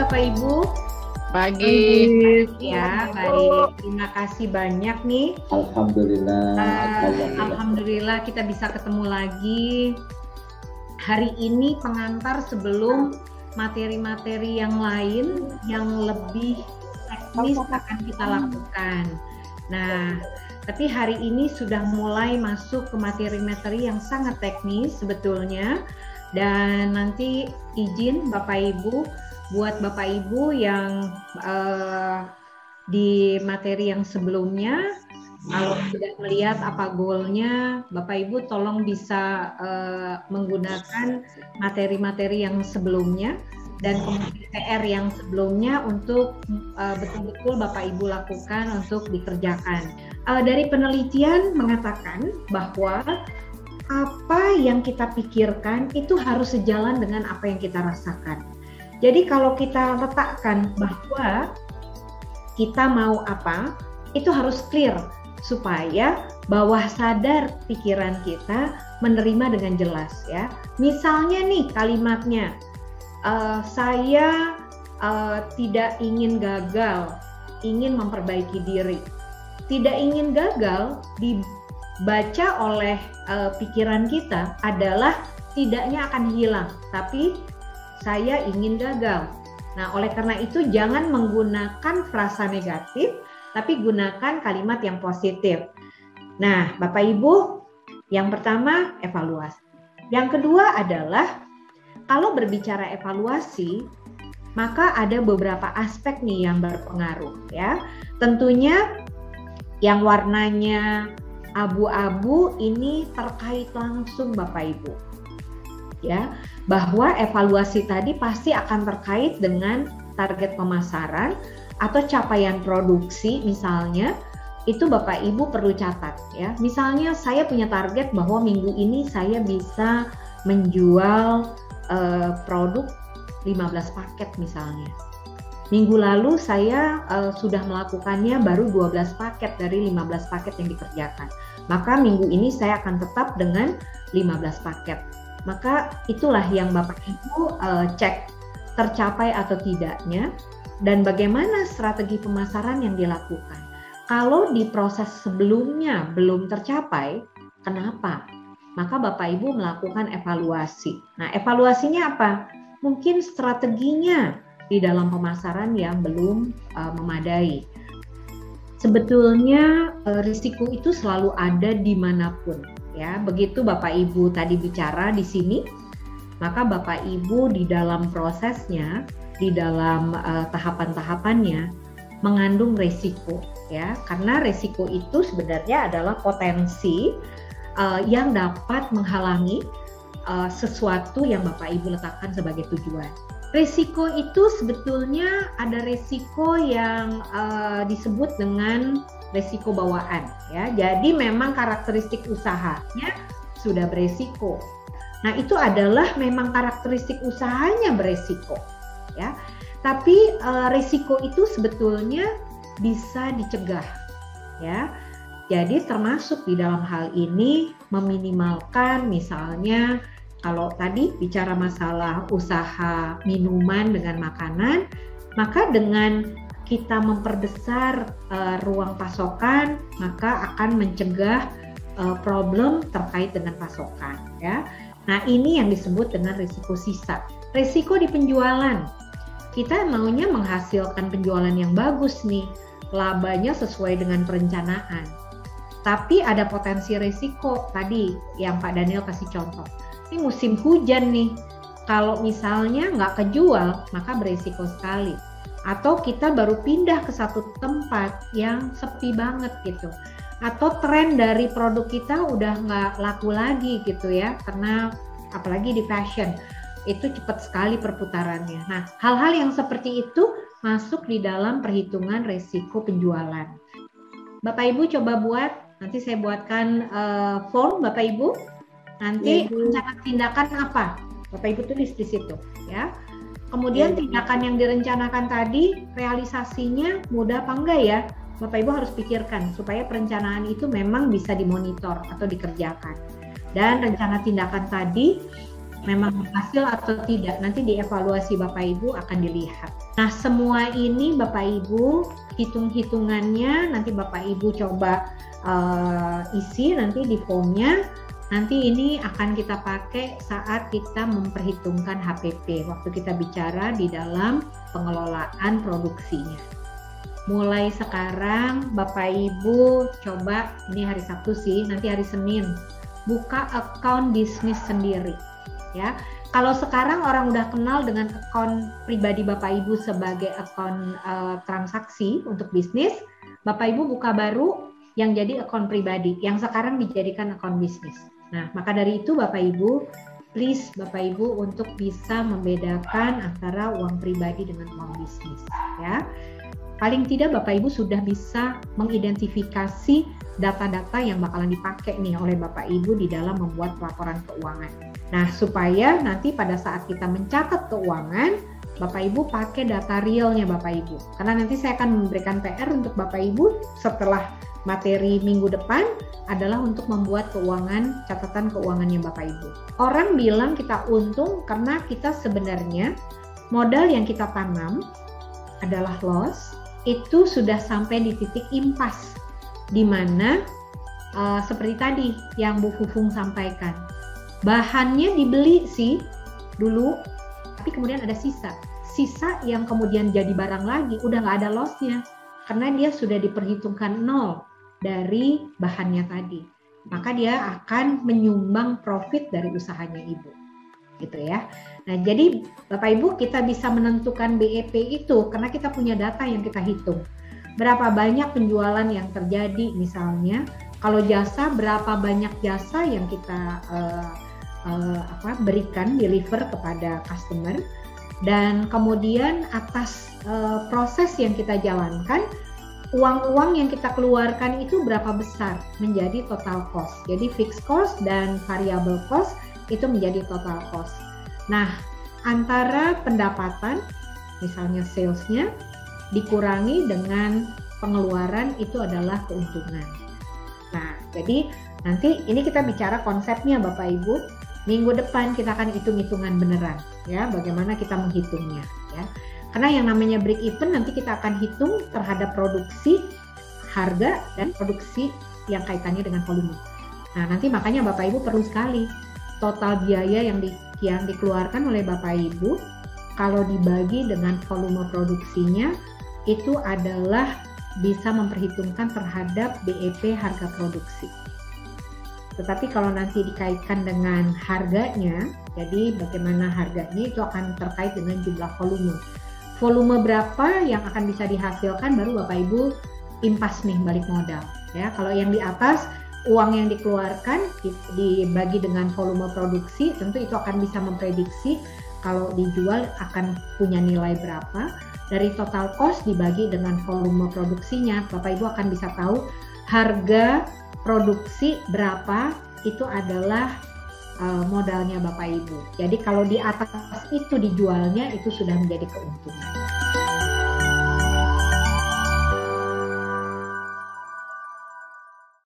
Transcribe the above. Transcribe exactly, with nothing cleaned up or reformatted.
Bapak Ibu. Pagi. Ya, baik. Terima kasih banyak nih. Alhamdulillah. Uh, Alhamdulillah. Alhamdulillah kita bisa ketemu lagi. Hari ini pengantar sebelum materi-materi yang lain yang lebih teknis akan kita lakukan. Nah, tapi hari ini sudah mulai masuk ke materi-materi yang sangat teknis sebetulnya. Dan nanti izin Bapak Ibu, buat Bapak Ibu yang uh, di materi yang sebelumnya, kalau sudah melihat apa goalnya, Bapak Ibu tolong bisa uh, menggunakan materi-materi yang sebelumnya dan kemudian P R yang sebelumnya untuk uh, betul-betul Bapak Ibu lakukan untuk dikerjakan. Uh, dari penelitian mengatakan bahwa apa yang kita pikirkan itu harus sejalan dengan apa yang kita rasakan. Jadi kalau kita letakkan bahwa kita mau apa, itu harus clear supaya bawah sadar pikiran kita menerima dengan jelas ya. Misalnya nih kalimatnya, uh, saya uh, tidak ingin gagal, ingin memperbaiki diri. Tidak ingin gagal dibaca oleh uh, pikiran kita adalah tidaknya akan hilang, tapi saya ingin gagal. Nah, oleh karena itu jangan menggunakan frasa negatif, tapi gunakan kalimat yang positif. Nah, Bapak Ibu, yang pertama evaluasi. Yang kedua adalah kalau berbicara evaluasi, maka ada beberapa aspek nih yang berpengaruh ya. Tentunya yang warnanya abu-abu ini terkait langsung Bapak Ibu. Ya, bahwa evaluasi tadi pasti akan terkait dengan target pemasaran atau capaian produksi misalnya, itu Bapak Ibu perlu catat ya. Misalnya saya punya target bahwa minggu ini saya bisa menjual uh, produk lima belas paket misalnya. Minggu lalu saya uh, sudah melakukannya baru dua belas paket dari lima belas paket yang dikerjakan. Maka minggu ini saya akan tetap dengan lima belas paket. Maka itulah yang Bapak Ibu uh, cek tercapai atau tidaknya dan bagaimana strategi pemasaran yang dilakukan. Kalau di proses sebelumnya belum tercapai, kenapa? Maka Bapak Ibu melakukan evaluasi. Nah, evaluasinya apa? Mungkin strateginya di dalam pemasaran yang belum uh, memadai. Sebetulnya uh, risiko itu selalu ada dimanapun. Ya, begitu Bapak Ibu tadi bicara di sini, maka Bapak Ibu di dalam prosesnya, di dalam uh, tahapan-tahapannya mengandung resiko, ya, karena resiko itu sebenarnya adalah potensi uh, yang dapat menghalangi uh, sesuatu yang Bapak Ibu letakkan sebagai tujuan. Resiko itu sebetulnya ada resiko yang uh, disebut dengan resiko bawaan ya. Jadi memang karakteristik usahanya sudah beresiko. Nah, itu adalah memang karakteristik usahanya beresiko ya. Tapi uh, resiko itu sebetulnya bisa dicegah ya. Jadi termasuk di dalam hal ini meminimalkan misalnya kalau tadi bicara masalah usaha minuman dengan makanan, maka dengan kita memperbesar uh, ruang pasokan, maka akan mencegah uh, problem terkait dengan pasokan ya. Nah, ini yang disebut dengan risiko sisa. Risiko di penjualan. Kita maunya menghasilkan penjualan yang bagus nih, labanya sesuai dengan perencanaan. Tapi ada potensi risiko tadi yang Pak Daniel kasih contoh. Ini musim hujan nih, kalau misalnya nggak kejual, maka berisiko sekali. Atau kita baru pindah ke satu tempat yang sepi banget gitu. Atau tren dari produk kita udah nggak laku lagi gitu ya, karena apalagi di fashion, itu cepat sekali perputarannya. Nah, hal-hal yang seperti itu masuk di dalam perhitungan resiko penjualan. Bapak Ibu coba buat, nanti saya buatkan uh, form Bapak Ibu. Nanti ya, rencana tindakan apa? Bapak Ibu tulis di situ ya. Kemudian ya, tindakan yang direncanakan tadi, realisasinya mudah apa enggak ya? Bapak Ibu harus pikirkan supaya perencanaan itu memang bisa dimonitor atau dikerjakan. Dan rencana tindakan tadi memang berhasil atau tidak, nanti dievaluasi Bapak Ibu akan dilihat. Nah, semua ini Bapak Ibu hitung-hitungannya nanti Bapak Ibu coba uh, isi nanti di formnya. Nanti ini akan kita pakai saat kita memperhitungkan H P P, waktu kita bicara di dalam pengelolaan produksinya. Mulai sekarang Bapak Ibu coba, ini hari Sabtu sih, nanti hari Senin, buka account bisnis sendiri. Ya, kalau sekarang orang udah kenal dengan account pribadi Bapak Ibu sebagai account uh, transaksi untuk bisnis, Bapak Ibu buka baru yang jadi account pribadi, yang sekarang dijadikan account bisnis. Nah, maka dari itu Bapak Ibu, please Bapak Ibu untuk bisa membedakan antara uang pribadi dengan uang bisnis, ya. Paling tidak Bapak Ibu sudah bisa mengidentifikasi data-data yang bakalan dipakai nih oleh Bapak Ibu di dalam membuat pelaporan keuangan. Nah, supaya nanti pada saat kita mencatat keuangan, Bapak Ibu pakai data realnya Bapak Ibu. Karena nanti saya akan memberikan P R untuk Bapak Ibu setelah materi minggu depan adalah untuk membuat keuangan, catatan keuangannya Bapak Ibu. Orang bilang kita untung karena kita sebenarnya modal yang kita tanam adalah loss, itu sudah sampai di titik impas, di mana uh, seperti tadi yang Bu Fufung sampaikan, bahannya dibeli sih dulu, tapi kemudian ada sisa. Sisa yang kemudian jadi barang lagi, udah nggak ada loss-nya, karena dia sudah diperhitungkan nol dari bahannya tadi, maka dia akan menyumbang profit dari usahanya Ibu, gitu ya. Nah, jadi Bapak Ibu kita bisa menentukan B E P itu karena kita punya data yang kita hitung. Berapa banyak penjualan yang terjadi misalnya, kalau jasa berapa banyak jasa yang kita uh, uh, apa, berikan, deliver kepada customer, dan kemudian atas uh, proses yang kita jalankan, uang-uang yang kita keluarkan itu berapa besar menjadi total cost. Jadi fixed cost dan variable cost itu menjadi total cost. Nah, antara pendapatan, misalnya salesnya, dikurangi dengan pengeluaran itu adalah keuntungan. Nah, jadi nanti ini kita bicara konsepnya Bapak Ibu. Minggu depan kita akan hitung-hitungan beneran, ya, bagaimana kita menghitungnya, ya. Karena yang namanya break even nanti kita akan hitung terhadap produksi, harga, dan produksi yang kaitannya dengan volume. Nah, nanti makanya Bapak Ibu perlu sekali total biaya yang, di, yang dikeluarkan oleh Bapak Ibu kalau dibagi dengan volume produksinya itu adalah bisa memperhitungkan terhadap B E P harga produksi. Tetapi kalau nanti dikaitkan dengan harganya, jadi bagaimana harganya itu akan terkait dengan jumlah volume. Volume berapa yang akan bisa dihasilkan baru Bapak Ibu impas nih balik modal, ya. Kalau yang di atas uang yang dikeluarkan dibagi dengan volume produksi, tentu itu akan bisa memprediksi kalau dijual akan punya nilai berapa. Dari total cost dibagi dengan volume produksinya, Bapak Ibu akan bisa tahu harga produksi berapa itu adalah uh, modalnya Bapak Ibu. Jadi kalau di atas itu dijualnya itu sudah menjadi keuntungan.